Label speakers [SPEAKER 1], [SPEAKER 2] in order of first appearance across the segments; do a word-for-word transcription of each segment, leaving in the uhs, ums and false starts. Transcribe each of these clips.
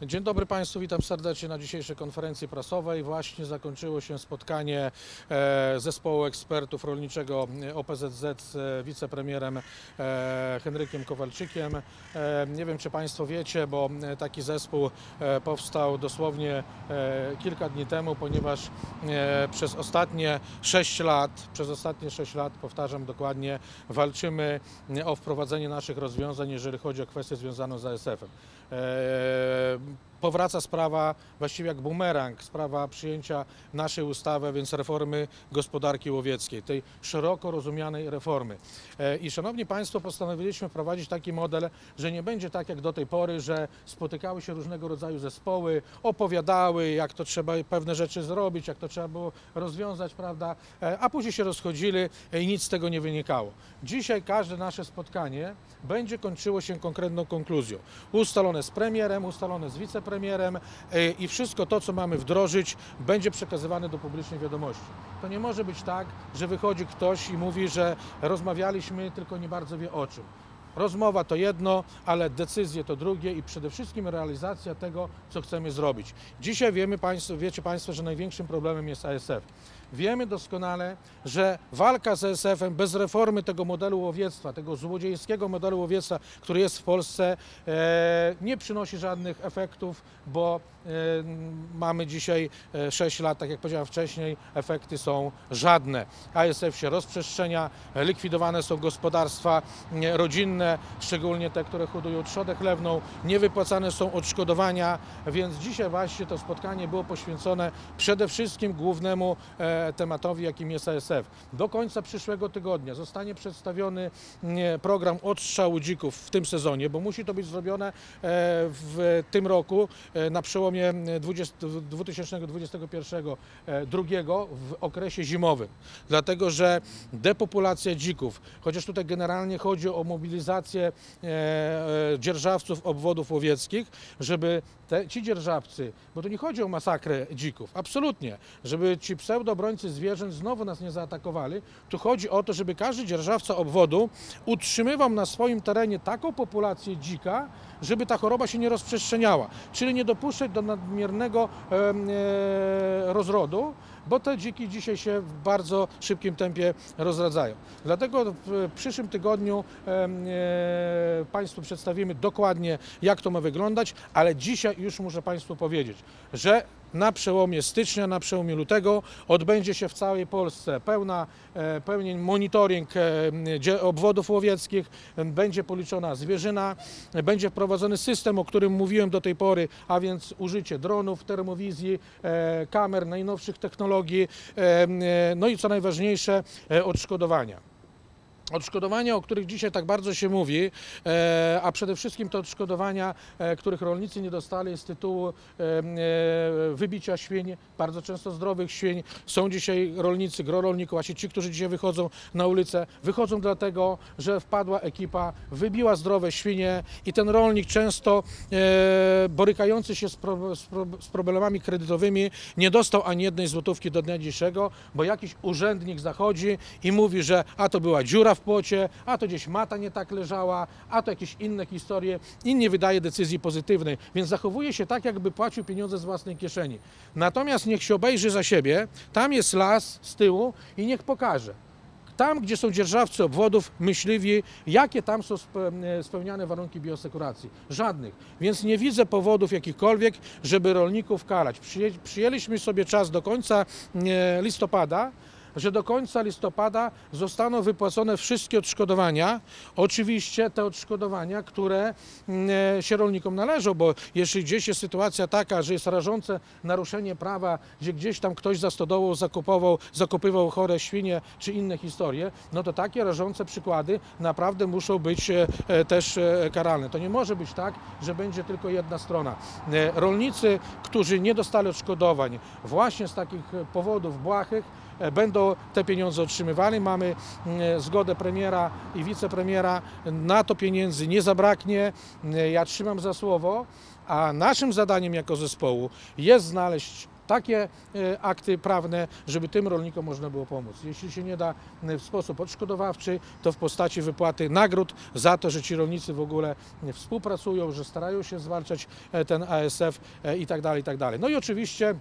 [SPEAKER 1] Dzień dobry Państwu, witam serdecznie na dzisiejszej konferencji prasowej. Właśnie zakończyło się spotkanie zespołu ekspertów rolniczego O P Z Z z wicepremierem Henrykiem Kowalczykiem. Nie wiem, czy Państwo wiecie, bo taki zespół powstał dosłownie kilka dni temu, ponieważ przez ostatnie sześć lat, przez ostatnie sześć lat, powtarzam dokładnie, walczymy o wprowadzenie naszych rozwiązań, jeżeli chodzi o kwestię związaną z A S F-em. Powraca sprawa, właściwie jak bumerang, sprawa przyjęcia naszej ustawy, więc reformy gospodarki łowieckiej, tej szeroko rozumianej reformy. I szanowni Państwo, postanowiliśmy wprowadzić taki model, że nie będzie tak jak do tej pory, że spotykały się różnego rodzaju zespoły, opowiadały, jak to trzeba pewne rzeczy zrobić, jak to trzeba było rozwiązać, prawda, a później się rozchodzili i nic z tego nie wynikało. Dzisiaj każde nasze spotkanie będzie kończyło się konkretną konkluzją. Ustalone z premierem, ustalone z wicepremierem, premierem i wszystko to, co mamy wdrożyć, będzie przekazywane do publicznej wiadomości. To nie może być tak, że wychodzi ktoś i mówi, że rozmawialiśmy, tylko nie bardzo wie o czym. Rozmowa to jedno, ale decyzje to drugie i przede wszystkim realizacja tego, co chcemy zrobić. Dzisiaj wiemy państwo, wiecie Państwo, że największym problemem jest A S F. Wiemy doskonale, że walka z A S F-em bez reformy tego modelu łowiectwa, tego złodziejskiego modelu łowiectwa, który jest w Polsce, e, nie przynosi żadnych efektów, bo e, mamy dzisiaj sześć lat, tak jak powiedziałem wcześniej, efekty są żadne. A S F się rozprzestrzenia, likwidowane są gospodarstwa rodzinne, szczególnie te, które hodują trzodę chlewną, niewypłacane są odszkodowania, więc dzisiaj właśnie to spotkanie było poświęcone przede wszystkim głównemu e, tematowi, jakim jest A S F. Do końca przyszłego tygodnia zostanie przedstawiony program odstrzału dzików w tym sezonie, bo musi to być zrobione w tym roku, na przełomie dwa tysiące dwudziestego pierwszego drugiego w okresie zimowym. Dlatego, że depopulacja dzików, chociaż tutaj generalnie chodzi o mobilizację dzierżawców obwodów łowieckich, żeby te, ci dzierżawcy, bo tu nie chodzi o masakrę dzików, absolutnie, żeby ci pseudobrońcy zwierząt znowu nas nie zaatakowali. Tu chodzi o to, żeby każdy dzierżawca obwodu utrzymywał na swoim terenie taką populację dzika, żeby ta choroba się nie rozprzestrzeniała, czyli nie dopuszczać do nadmiernego e, e, rozrodu, bo te dziki dzisiaj się w bardzo szybkim tempie rozradzają. Dlatego w przyszłym tygodniu e, e, Państwu przedstawimy dokładnie, jak to ma wyglądać, ale dzisiaj już muszę Państwu powiedzieć, że na przełomie stycznia, na przełomie lutego odbędzie się w całej Polsce pełna, pełny monitoring obwodów łowieckich, będzie policzona zwierzyna, będzie wprowadzony system, o którym mówiłem do tej pory, a więc użycie dronów, termowizji, kamer, najnowszych technologii, no i co najważniejsze, odszkodowania. Odszkodowania, o których dzisiaj tak bardzo się mówi, a przede wszystkim to odszkodowania, których rolnicy nie dostali z tytułu wybicia świń, bardzo często zdrowych świń. Są dzisiaj rolnicy, gro rolników, właśnie ci, którzy dzisiaj wychodzą na ulicę, wychodzą dlatego, że wpadła ekipa, wybiła zdrowe świnie i ten rolnik często borykający się z, pro, z, pro, z problemami kredytowymi nie dostał ani jednej złotówki do dnia dzisiejszego, bo jakiś urzędnik zachodzi i mówi, że a to była dziura w płocie, a to gdzieś mata nie tak leżała, a to jakieś inne historie i nie wydaje decyzji pozytywnej, więc zachowuje się tak, jakby płacił pieniądze z własnej kieszeni. Natomiast niech się obejrzy za siebie, tam jest las z tyłu i niech pokaże. Tam, gdzie są dzierżawcy obwodów, myśliwi, jakie tam są spełniane warunki bioasekuracji? Żadnych. Więc nie widzę powodów jakichkolwiek, żeby rolników karać. Przyjęliśmy sobie czas do końca listopada, że do końca listopada zostaną wypłacone wszystkie odszkodowania. Oczywiście te odszkodowania, które się rolnikom należą, bo jeśli gdzieś jest sytuacja taka, że jest rażące naruszenie prawa, gdzie gdzieś tam ktoś za stodołą zakupował, zakupywał chore świnie czy inne historie, no to takie rażące przykłady naprawdę muszą być też karalne. To nie może być tak, że będzie tylko jedna strona. Rolnicy, którzy nie dostali odszkodowań właśnie z takich powodów błahych, będą te pieniądze otrzymywali. Mamy zgodę premiera i wicepremiera, na to pieniędzy nie zabraknie. Ja trzymam za słowo, a naszym zadaniem jako zespołu jest znaleźć takie e, akty prawne, żeby tym rolnikom można było pomóc. Jeśli się nie da w sposób odszkodowawczy, to w postaci wypłaty nagród za to, że ci rolnicy w ogóle współpracują, że starają się zwalczać ten A S F i tak dalej, i tak dalej. No i oczywiście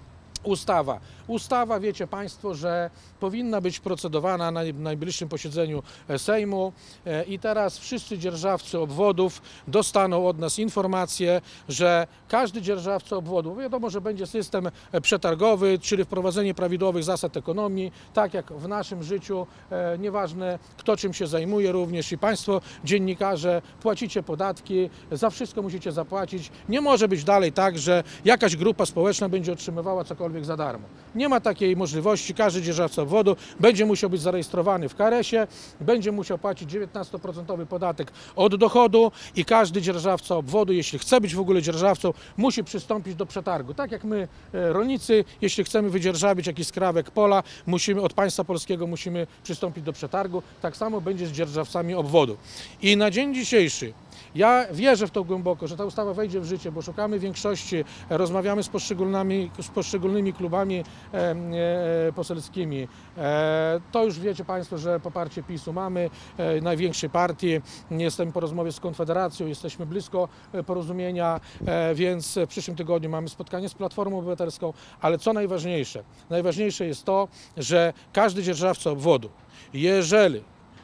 [SPEAKER 1] Ustawa. Ustawa, wiecie Państwo, że powinna być procedowana na najbliższym posiedzeniu Sejmu i teraz wszyscy dzierżawcy obwodów dostaną od nas informację, że każdy dzierżawca obwodu, wiadomo, że będzie system przetargowy, czyli wprowadzenie prawidłowych zasad ekonomii, tak jak w naszym życiu, nieważne kto czym się zajmuje, również i Państwo dziennikarze płacicie podatki, za wszystko musicie zapłacić. Nie może być dalej tak, że jakaś grupa społeczna będzie otrzymywała cokolwiek za darmo. Nie ma takiej możliwości. Każdy dzierżawca obwodu będzie musiał być zarejestrowany w K R S ie, będzie musiał płacić dziewiętnastoprocentowy podatek od dochodu i każdy dzierżawca obwodu, jeśli chce być w ogóle dzierżawcą, musi przystąpić do przetargu. Tak jak my, rolnicy, jeśli chcemy wydzierżawić jakiś skrawek pola, musimy od państwa polskiego musimy przystąpić do przetargu. Tak samo będzie z dzierżawcami obwodu. I na dzień dzisiejszy ja wierzę w to głęboko, że ta ustawa wejdzie w życie, bo szukamy większości, rozmawiamy z poszczególnymi, z poszczególnymi klubami e, e, poselskimi. E, to już wiecie Państwo, że poparcie PiSu mamy, e, największej partii. Jestem po rozmowie z Konfederacją, jesteśmy blisko porozumienia, e, więc w przyszłym tygodniu mamy spotkanie z Platformą Obywatelską, ale co najważniejsze, najważniejsze jest to, że każdy dzierżawca obwodu, jeżeli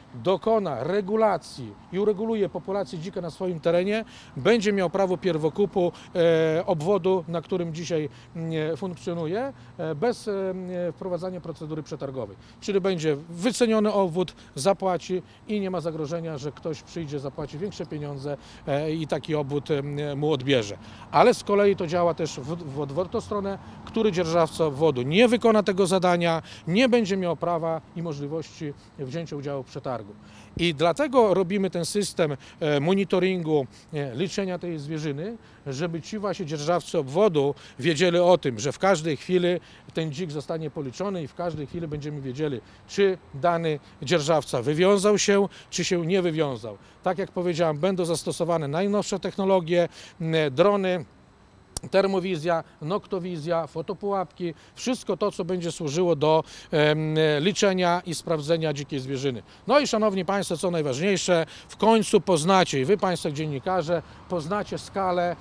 [SPEAKER 1] dokona regulacji i ureguluje populację dzika na swoim terenie, będzie miał prawo pierwokupu e, obwodu, na którym dzisiaj e, funkcjonuje, e, bez e, wprowadzania procedury przetargowej. Czyli będzie wyceniony obwód, zapłaci i nie ma zagrożenia, że ktoś przyjdzie, zapłaci większe pieniądze e, i taki obwód e, mu odbierze. Ale z kolei to działa też w, w odwrotną stronę, który dzierżawca obwodu nie wykona tego zadania, nie będzie miał prawa i możliwości wzięcia udziału w przetargu. I dlatego robimy ten system monitoringu, liczenia tej zwierzyny, żeby ci właśnie dzierżawcy obwodu wiedzieli o tym, że w każdej chwili ten dzik zostanie policzony i w każdej chwili będziemy wiedzieli, czy dany dzierżawca wywiązał się, czy się nie wywiązał. Tak jak powiedziałem, będą zastosowane najnowsze technologie, drony, termowizja, noktowizja, fotopułapki, wszystko to, co będzie służyło do e, liczenia i sprawdzenia dzikiej zwierzyny. No i szanowni Państwo, co najważniejsze, w końcu poznacie, i Wy Państwo dziennikarze, poznacie skalę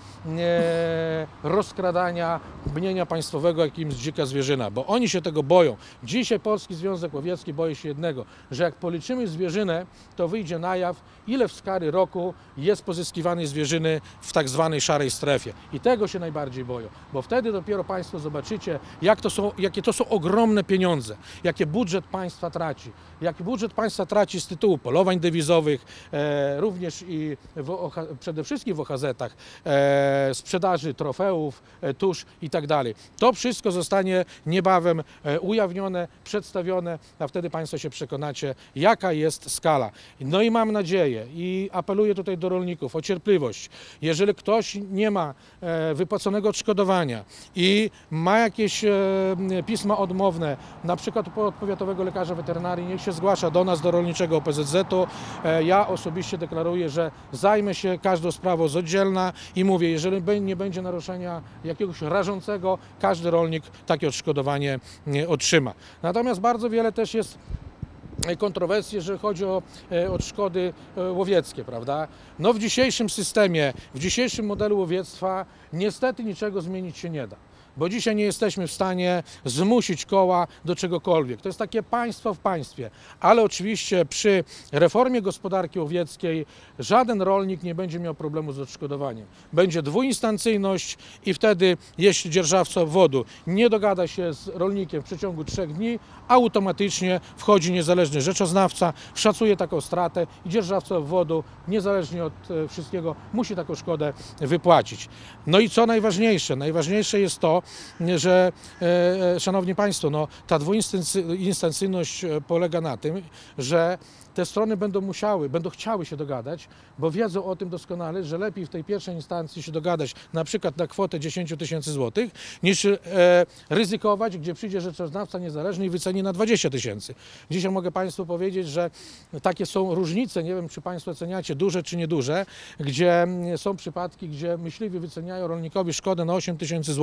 [SPEAKER 1] e, rozkradania mienia państwowego, jakim jest dzika zwierzyna, bo oni się tego boją. Dzisiaj Polski Związek Łowiecki boi się jednego, że jak policzymy zwierzynę, to wyjdzie na jaw, ile w skali roku jest pozyskiwanej zwierzyny w tak zwanej szarej strefie. I tego się najbardziej boją, bo wtedy dopiero Państwo zobaczycie, jak to są, jakie to są ogromne pieniądze, jakie budżet państwa traci, jaki budżet państwa traci z tytułu polowań dewizowych, e, również i w, przede wszystkim w O H Z-ach, e, sprzedaży trofeów, e, tusz i tak dalej. To wszystko zostanie niebawem e, ujawnione, przedstawione, a wtedy Państwo się przekonacie, jaka jest skala. No i mam nadzieję i apeluję tutaj do rolników o cierpliwość. Jeżeli ktoś nie ma e, wypłaconego odszkodowania i ma jakieś e, pisma odmowne, na przykład od powiatowego lekarza weterynarii, niech się zgłasza do nas, do rolniczego O P Z Z-u. E, ja osobiście deklaruję, że zajmę się każdą sprawą z oddzielna i mówię, jeżeli nie będzie naruszenia jakiegoś rażącego, każdy rolnik takie odszkodowanie otrzyma. Natomiast bardzo wiele też jest kontrowersji, jeżeli chodzi o odszkody łowieckie, prawda? No w dzisiejszym systemie, w dzisiejszym modelu łowiectwa niestety niczego zmienić się nie da. Bo dzisiaj nie jesteśmy w stanie zmusić koła do czegokolwiek. To jest takie państwo w państwie. Ale oczywiście przy reformie gospodarki łowieckiej żaden rolnik nie będzie miał problemu z odszkodowaniem. Będzie dwuinstancyjność i wtedy, jeśli dzierżawca obwodu nie dogada się z rolnikiem w przeciągu trzech dni, automatycznie wchodzi niezależny rzeczoznawca, szacuje taką stratę i dzierżawca obwodu, niezależnie od wszystkiego, musi taką szkodę wypłacić. No i co najważniejsze? Najważniejsze jest to, że, e, szanowni Państwo, no, ta dwuinstancyjność polega na tym, że te strony będą musiały, będą chciały się dogadać, bo wiedzą o tym doskonale, że lepiej w tej pierwszej instancji się dogadać na przykład na kwotę dziesięć tysięcy złotych, niż e, ryzykować, gdzie przyjdzie rzeczoznawca niezależny i wyceni na dwadzieścia tysięcy. Dzisiaj mogę Państwu powiedzieć, że takie są różnice, nie wiem, czy Państwo oceniacie, duże czy nieduże, gdzie są przypadki, gdzie myśliwi wyceniają rolnikowi szkodę na osiem tysięcy złotych,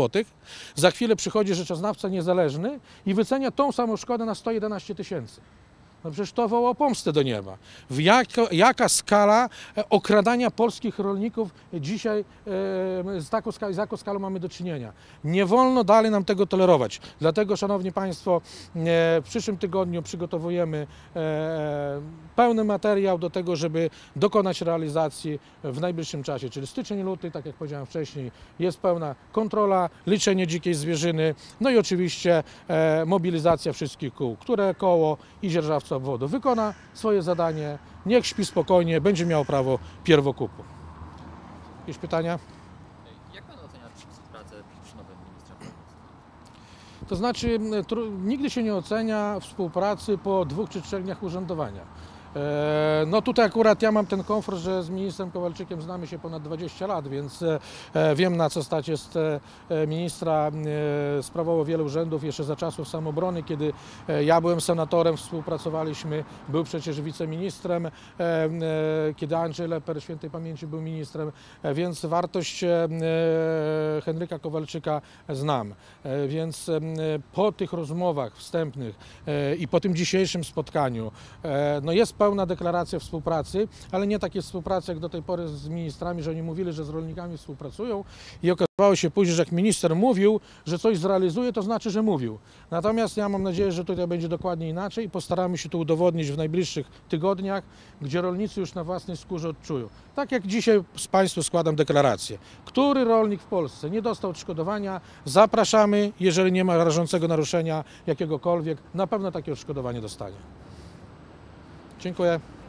[SPEAKER 1] Za chwilę przychodzi rzeczoznawca niezależny i wycenia tą samą szkodę na sto jedenaście tysięcy. No przecież to woła o pomstę do nieba. W jako, jaka skala okradania polskich rolników dzisiaj e, z, taką, z jaką skalą mamy do czynienia? Nie wolno dalej nam tego tolerować. Dlatego, szanowni państwo, e, w przyszłym tygodniu przygotowujemy e, pełny materiał do tego, żeby dokonać realizacji w najbliższym czasie, czyli styczeń, luty, tak jak powiedziałem wcześniej, jest pełna kontrola, liczenie dzikiej zwierzyny, no i oczywiście e, mobilizacja wszystkich kół, które koło i dzierżawca obwodu wykona swoje zadanie, niech śpi spokojnie, będzie miał prawo pierwokupu. Jakieś pytania?
[SPEAKER 2] Jak pan ocenia współpracę przy nowym ministrem rolnictwa?
[SPEAKER 1] To znaczy, tru, nigdy się nie ocenia współpracy po dwóch czy trzech dniach urzędowania. E, no tutaj akurat ja mam ten komfort, że z ministrem Kowalczykiem znamy się ponad dwadzieścia lat, więc e, wiem, na co stać jest e, ministra. E, sprawował wiele urzędów jeszcze za czasów Samobrony, kiedy e, ja byłem senatorem, współpracowaliśmy, był przecież wiceministrem, e, e, kiedy Andrzej Leper świętej pamięci był ministrem, e, więc wartość e, Henryka Kowalczyka znam. E, więc e, po tych rozmowach wstępnych e, i po tym dzisiejszym spotkaniu e, no jest pełna deklaracja współpracy, ale nie takie współpracy jak do tej pory z ministrami, że oni mówili, że z rolnikami współpracują i okazało się później, że jak minister mówił, że coś zrealizuje, to znaczy, że mówił. Natomiast ja mam nadzieję, że tutaj będzie dokładnie inaczej i postaramy się to udowodnić w najbliższych tygodniach, gdzie rolnicy już na własnej skórze odczują. Tak jak dzisiaj z Państwu składam deklarację. Który rolnik w Polsce nie dostał odszkodowania, zapraszamy, jeżeli nie ma rażącego naruszenia jakiegokolwiek, na pewno takie odszkodowanie dostanie. Dziękuję.